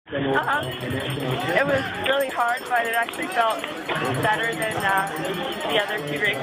It was really hard, but it actually felt better than the other two races.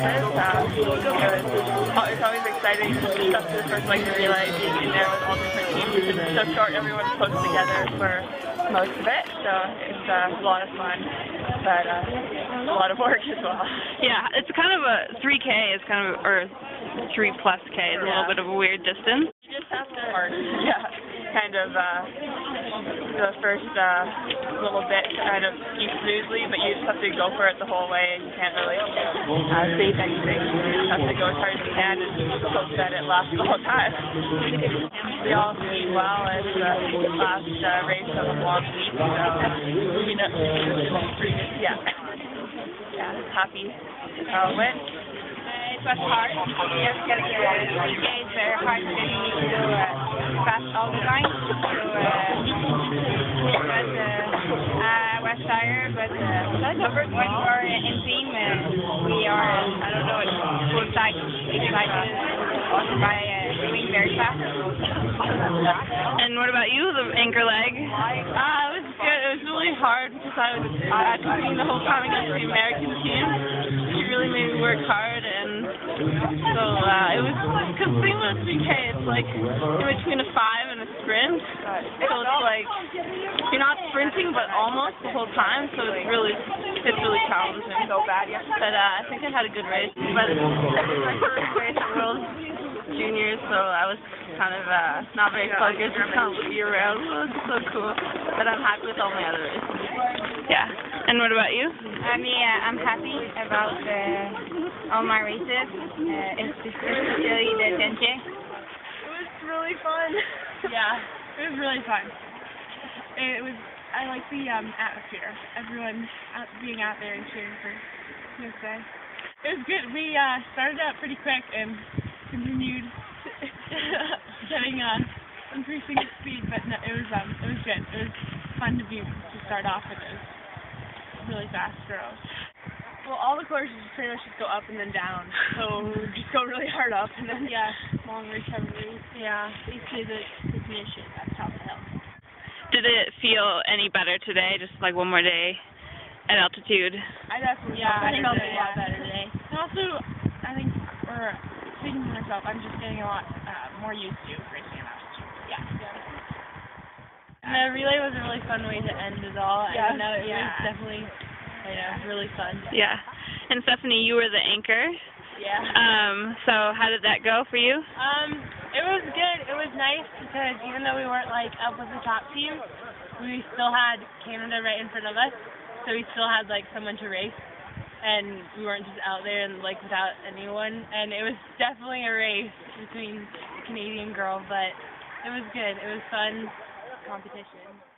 It's always exciting, up to the first leg of the relay, being in there with all different teams. It's so short, everyone's close together for most of it, so it's a lot of fun, but a lot of work as well. Yeah, it's kind of a 3K, it's kind of, or 3+K, it's a little bit of a weird distance. You just have to, kind of the first little bit kind of ski smoothly, but you just have to go for it the whole way, and you can't really save anything. You just have to go as hard as you can and hope that it lasts the whole time. We all skied well as the last race of a long week, so happy with how it went. It was hard. Just getting the 3K is very hard getting me to do fast all the time. I was tired, but when we're in team, we are, I don't know, full side excited by doing very fast. And what about you, the anchor leg? It was good. It was really hard because I was competing the whole time against the American team. She really made me work hard, and so it was, because the thing with 3K, it's like in between a 5 and a sprint, so it's like you're not sprinting but almost the whole time, so it's really challenging. So bad, yeah. But I think I had a good race, but it was my first race at World Juniors, so I was kind of not very focused, just kind of looking around. It was so cool, but I'm happy with all my other races. Yeah. And what about you? I'm happy about all my races, especially the 10K. It was really fun. Yeah, it was really fun. I like the atmosphere. Everyone being out there and cheering for USA. It was good. We started out pretty quick and continued getting increasing the speed, but no, it was good. It was fun to start off with those really fast girls. Well, all the courses pretty much just go up and then down, so just go really hard up and then long recovery. Yeah, basically the finish at the top of the hill. Did it feel any better today, just like one more day at altitude? I definitely felt a lot better today. And also, I think, speaking to myself, I'm just getting a lot more used to racing at altitude. Yeah. And the relay was a really fun way to end it all. Yeah. And it was definitely really fun. Yeah. And Stephanie, you were the anchor. Yeah. So how did that go for you? It was good. It was nice because even though we weren't like up with the top team, we still had Canada right in front of us, so we still had like someone to race, and we weren't just out there and like without anyone. And it was definitely a race between the Canadian girl, but it was good. It was fun competition.